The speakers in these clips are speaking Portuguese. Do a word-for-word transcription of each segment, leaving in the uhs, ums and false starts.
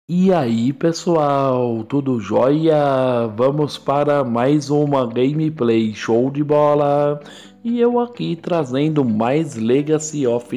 E aí, pessoal, tudo jóia? Vamos para mais uma gameplay show de bola. E eu aqui trazendo mais Legacy of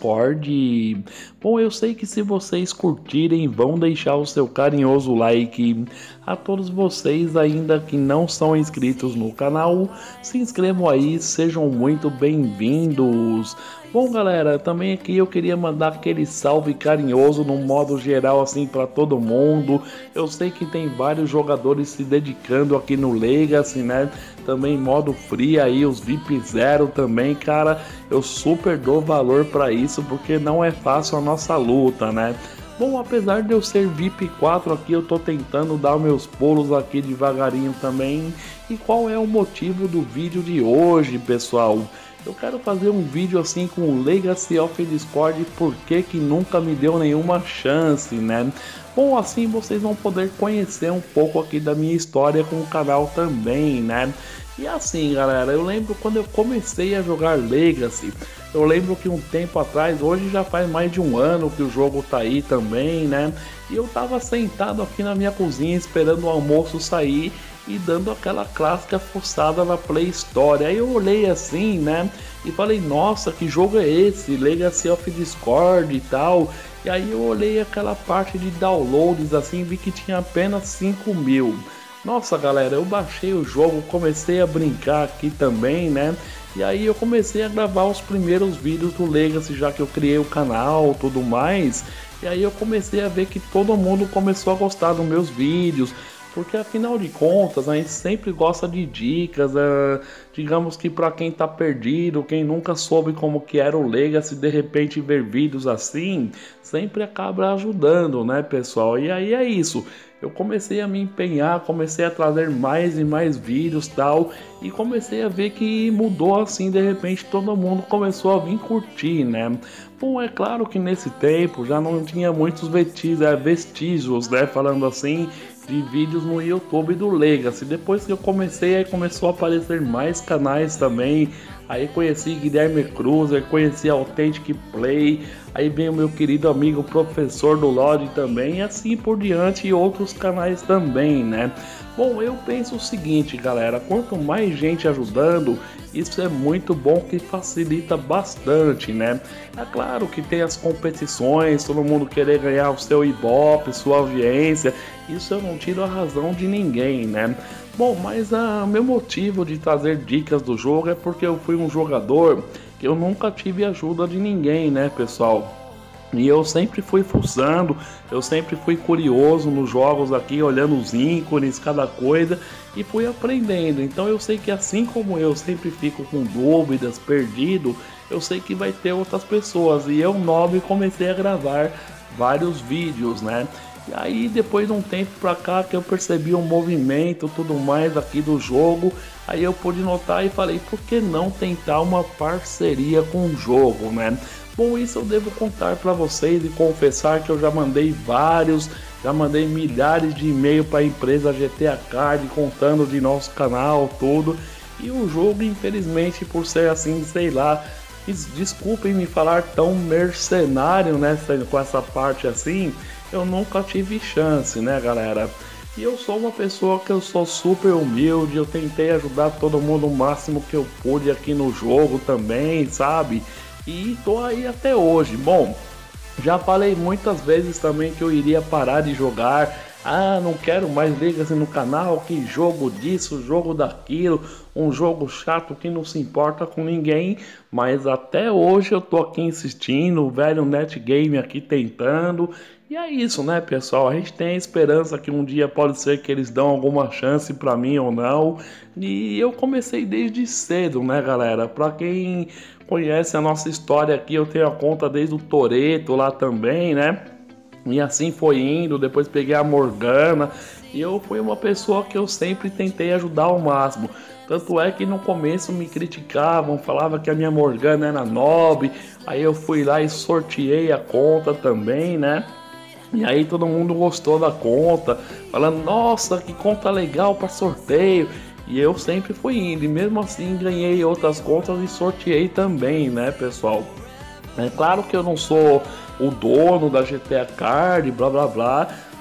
Discord. Bom, eu sei que se vocês curtirem, vão deixar o seu carinhoso like. A todos vocês ainda que não são inscritos no canal, se inscrevam aí, sejam muito bem-vindos. Bom, galera, também aqui eu queria mandar aquele salve carinhoso no modo geral assim para todo mundo. Eu sei que tem vários jogadores se dedicando aqui no Legacy, né? Também modo free aí, os V I P Zero também, cara. Eu super dou valor para isso porque não é fácil a nossa luta, né? Bom, apesar de eu ser V I P quatro aqui, eu tô tentando dar meus pulos aqui devagarinho também. E qual é o motivo do vídeo de hoje, pessoal? Eu quero fazer um vídeo assim com o Legacy of Discord, porque que nunca me deu nenhuma chance, né? Bom, assim vocês vão poder conhecer um pouco aqui da minha história com o canal também, né? E assim, galera, eu lembro quando eu comecei a jogar Legacy, eu lembro que um tempo atrás, hoje já faz mais de um ano que o jogo tá aí também, né? E eu tava sentado aqui na minha cozinha esperando o almoço sair e dando aquela clássica forçada na Play Store. Aí eu olhei assim, né? E falei, nossa, que jogo é esse? Legacy of Discord e tal. E aí eu olhei aquela parte de downloads assim e vi que tinha apenas cinco mil. Nossa, galera, eu baixei o jogo, comecei a brincar aqui também, né? E aí eu comecei a gravar os primeiros vídeos do Legacy, já que eu criei o canal, tudo mais. E aí eu comecei a ver que todo mundo começou a gostar dos meus vídeos, porque afinal de contas a gente sempre gosta de dicas, é, digamos que para quem tá perdido, quem nunca soube como que era o Legacy, de repente ver vídeos assim, sempre acaba ajudando, né, pessoal? E aí é isso. Eu comecei a me empenhar, comecei a trazer mais e mais vídeos tal, e comecei a ver que mudou assim, de repente todo mundo começou a vir curtir, né? Bom, é claro que nesse tempo já não tinha muitos vestígios, é, vestígios, né, falando assim, de vídeos no YouTube do Legacy. Depois que eu comecei, aí começou a aparecer mais canais também. Aí conheci Guilherme Cruzer, conheci Authentic Play, aí vem o meu querido amigo Professor do Lorde também, e assim por diante, e outros canais também, né? Bom, eu penso o seguinte, galera, quanto mais gente ajudando, isso é muito bom, que facilita bastante, né? É claro que tem as competições, todo mundo querer ganhar o seu Ibope, sua audiência, isso eu não tiro a razão de ninguém, né? Bom, mas o meu motivo de trazer dicas do jogo é porque eu fui um jogador que eu nunca tive ajuda de ninguém, né, pessoal? E eu sempre fui fuçando, eu sempre fui curioso nos jogos aqui, olhando os ícones, cada coisa, e fui aprendendo. Então eu sei que assim como eu sempre fico com dúvidas, perdido, eu sei que vai ter outras pessoas. E eu, nobre, comecei a gravar vários vídeos, né? E aí depois de um tempo pra cá que eu percebi o movimento, tudo mais aqui do jogo, aí eu pude notar e falei, por que não tentar uma parceria com o jogo, né? Bom, isso eu devo contar para vocês e confessar que eu já mandei vários, já mandei milhares de e-mail para a empresa G T A Card contando de nosso canal, tudo. E o jogo, infelizmente, por ser assim, sei lá, desculpem me falar tão mercenário, né, com essa parte assim, eu nunca tive chance, né, galera? E eu sou uma pessoa que eu sou super humilde, eu tentei ajudar todo mundo o máximo que eu pude aqui no jogo também, sabe? E tô aí até hoje. Bom, já falei muitas vezes também que eu iria parar de jogar. Ah, não quero mais Legacy no canal, que jogo disso, jogo daquilo, um jogo chato que não se importa com ninguém, mas até hoje eu tô aqui insistindo, o velho Netgame aqui tentando, e é isso, né, pessoal? A gente tem a esperança que um dia pode ser que eles dão alguma chance pra mim ou não, e eu comecei desde cedo, né, galera? Pra quem conhece a nossa história aqui, eu tenho a conta desde o Toreto lá também, né? E assim foi indo, depois peguei a Morgana, e eu fui uma pessoa que eu sempre tentei ajudar ao máximo. Tanto é que no começo me criticavam, falavam que a minha Morgana era nobre, aí eu fui lá e sorteei a conta também, né? E aí todo mundo gostou da conta, falando, nossa, que conta legal para sorteio. E eu sempre fui indo, e mesmo assim ganhei outras contas e sorteei também, né, pessoal? É claro que eu não sou o dono da G T A Card, blá blá blá,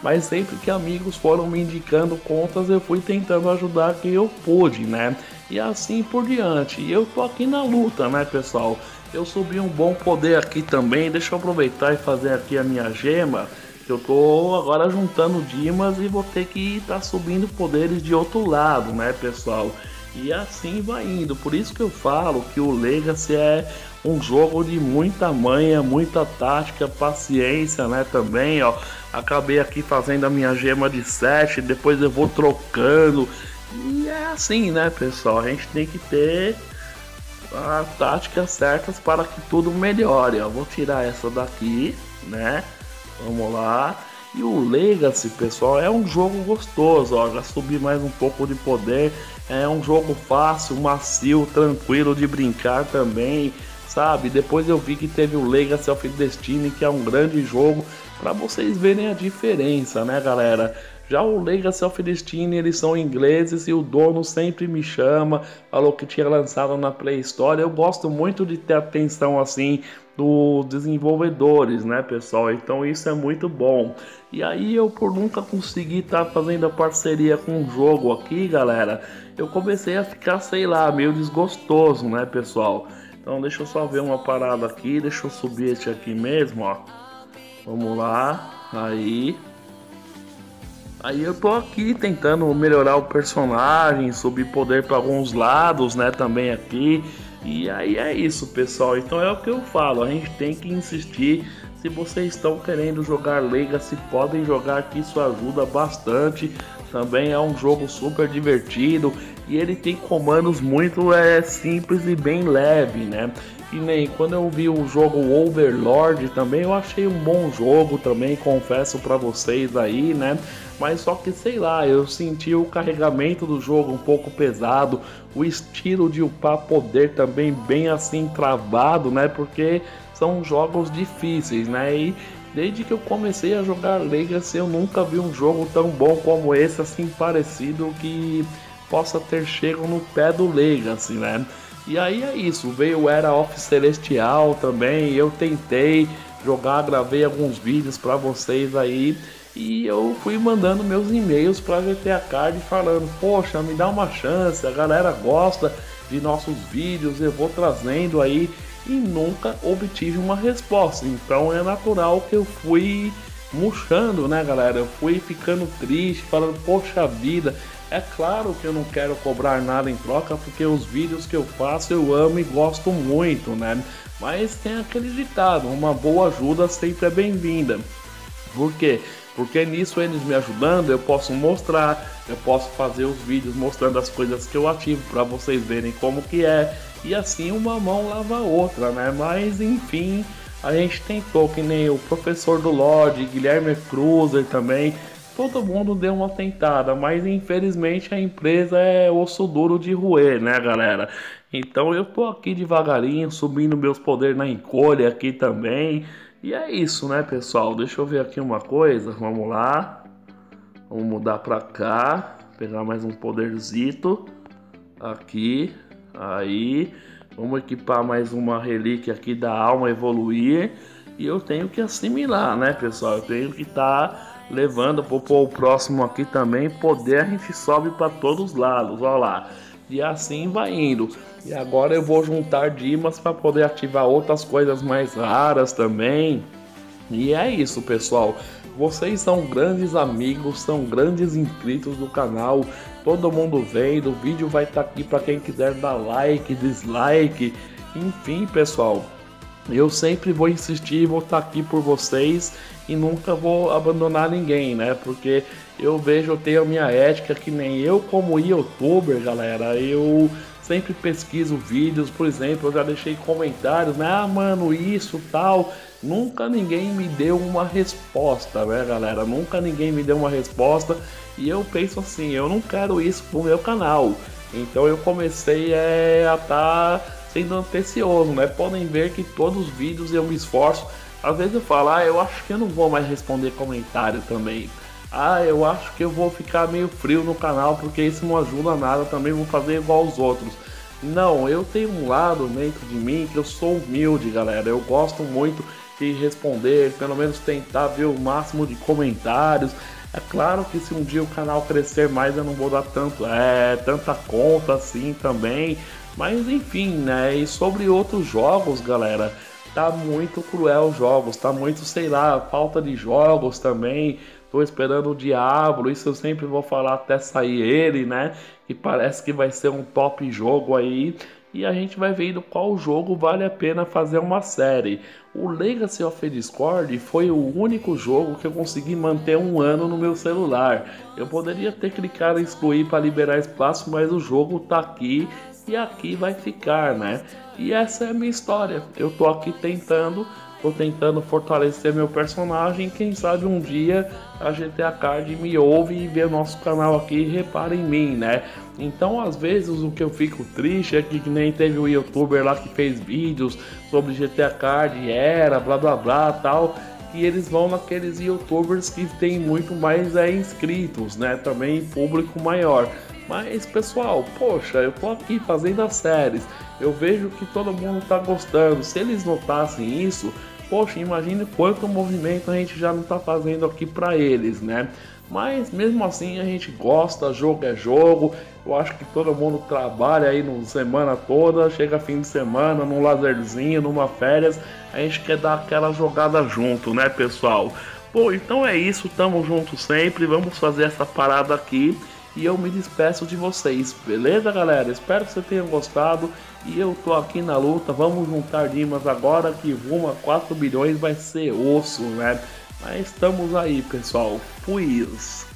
mas sempre que amigos foram me indicando contas, eu fui tentando ajudar quem eu pude, né? E assim por diante. E eu tô aqui na luta, né, pessoal? Eu subi um bom poder aqui também. Deixa eu aproveitar e fazer aqui a minha gema. Eu tô agora juntando dimas e vou ter que estar tá subindo poderes de outro lado, né, pessoal? E assim vai indo. Por isso que eu falo que o Legacy é um jogo de muita manha, muita tática, paciência, né, também, ó. Acabei aqui fazendo a minha gema de sete, depois eu vou trocando. E é assim, né, pessoal? A gente tem que ter as táticas certas para que tudo melhore, ó. Vou tirar essa daqui, né? Vamos lá. E o Legacy, pessoal, é um jogo gostoso, ó. Já subi mais um pouco de poder. É um jogo fácil, macio, tranquilo de brincar também, sabe? Depois eu vi que teve o Legacy of Destiny, que é um grande jogo, para vocês verem a diferença, né, galera? Já o Legacy of Destiny, eles são ingleses e o dono sempre me chama, falou que tinha lançado na Play Store. Eu gosto muito de ter atenção assim dos desenvolvedores, né, pessoal? Então isso é muito bom. E aí eu, por nunca conseguir estar tá fazendo a parceria com um jogo aqui, galera, eu comecei a ficar, sei lá, meio desgostoso, né, pessoal? Então deixa eu só ver uma parada aqui, deixa eu subir este aqui mesmo, ó. Vamos lá, aí... Aí eu tô aqui tentando melhorar o personagem, subir poder para alguns lados, né, também aqui. E aí é isso, pessoal. Então é o que eu falo, a gente tem que insistir. Se vocês estão querendo jogar Legacy, podem jogar, que isso ajuda bastante. Também é um jogo super divertido e ele tem comandos muito é, simples e bem leve, né? E nem quando eu vi o jogo Overlord também, eu achei um bom jogo também, confesso para vocês aí, né? Mas só que sei lá, eu senti o carregamento do jogo um pouco pesado, o estilo de upar poder também bem assim travado, né? Porque são jogos difíceis, né? E desde que eu comecei a jogar Legacy, eu nunca vi um jogo tão bom como esse, assim, parecido, que possa ter chego no pé do Legacy, né? E aí é isso, veio o Era of Celestial também, eu tentei jogar, gravei alguns vídeos para vocês aí, e eu fui mandando meus e-mails para G T A Card falando, poxa, me dá uma chance, a galera gosta de nossos vídeos, eu vou trazendo aí, e nunca obtive uma resposta. Então é natural que eu fui murchando, né, galera? Eu fui ficando triste, falando, poxa vida, é claro que eu não quero cobrar nada em troca, porque os vídeos que eu faço eu amo e gosto muito, né? Mas tem aquele ditado, uma boa ajuda sempre é bem-vinda. Por quê? Porque nisso eles me ajudando, eu posso mostrar, eu posso fazer os vídeos mostrando as coisas que eu ativo para vocês verem como que é. E assim uma mão lava a outra, né? Mas enfim, a gente tentou, que nem o professor do Lorde, Guilherme Cruzer também, todo mundo deu uma tentada, mas infelizmente a empresa é osso duro de roer, né, galera? Então eu tô aqui devagarinho, subindo meus poderes na encolha aqui também. E é isso, né, pessoal? Deixa eu ver aqui uma coisa, vamos lá. Vamos mudar pra cá, pegar mais um poderzito aqui. Aí, vamos equipar mais uma relíquia aqui da alma evoluir. E eu tenho que assimilar, né, pessoal? Eu tenho que estar tá levando para o próximo aqui também. Poder a gente sobe para todos os lados, olha lá. E assim vai indo. E agora eu vou juntar dimas para poder ativar outras coisas mais raras também. E é isso, pessoal. Vocês são grandes amigos, são grandes inscritos do canal. Todo mundo vendo, o vídeo vai estar tá aqui para quem quiser dar like, dislike, enfim, pessoal. Eu sempre vou insistir e vou estar tá aqui por vocês e nunca vou abandonar ninguém, né? Porque eu vejo, eu tenho a minha ética, que nem eu como youtuber, galera, eu sempre pesquiso vídeos, por exemplo, eu já deixei comentários, né? Ah, mano, isso, tal. Nunca ninguém me deu uma resposta, né, galera? Nunca ninguém me deu uma resposta. E eu penso assim, eu não quero isso pro meu canal. Então eu comecei é, a estar tá sendo atencioso, né? Podem ver que todos os vídeos eu me esforço. Às vezes eu falo, ah, eu acho que eu não vou mais responder comentário também. Ah, eu acho que eu vou ficar meio frio no canal porque isso não ajuda nada, também vou fazer igual os outros. Não, eu tenho um lado dentro de mim que eu sou humilde, galera. Eu gosto muito de responder, pelo menos tentar ver o máximo de comentários. É claro que se um dia o canal crescer mais eu não vou dar tanto, é, tanta conta assim também, mas enfim, né? E sobre outros jogos, galera, tá muito cruel os jogos, tá muito, sei lá, falta de jogos também. Tô esperando o Diablo, isso eu sempre vou falar até sair ele, né? Que parece que vai ser um top jogo aí. E a gente vai vendo qual jogo vale a pena fazer uma série. O Legacy of Discord foi o único jogo que eu consegui manter um ano no meu celular. Eu poderia ter clicado em excluir para liberar espaço, mas o jogo tá aqui e aqui vai ficar, né? E essa é a minha história. Eu tô aqui tentando, tô tentando fortalecer meu personagem. Quem sabe um dia a G T A Card me ouve e vê o nosso canal aqui e repara em mim, né? Então, às vezes, o que eu fico triste é que, que nem teve um youtuber lá que fez vídeos sobre G T A Card, era, blá blá blá tal. E eles vão naqueles youtubers que tem muito mais é, inscritos, né? Também público maior. Mas pessoal, poxa, eu tô aqui fazendo as séries, eu vejo que todo mundo tá gostando. Se eles notassem isso, poxa, imagine quanto movimento a gente já não tá fazendo aqui pra eles, né? Mas mesmo assim a gente gosta, jogo é jogo. Eu acho que todo mundo trabalha aí na semana toda, chega fim de semana, num lazerzinho, numa férias, a gente quer dar aquela jogada junto, né, pessoal? Pô, então é isso, tamo junto sempre, vamos fazer essa parada aqui. E eu me despeço de vocês, beleza, galera? Espero que você tenha gostado. E eu tô aqui na luta. Vamos juntar Dimas agora que rumo a quatro bilhões vai ser osso, né? Mas estamos aí, pessoal. Fui.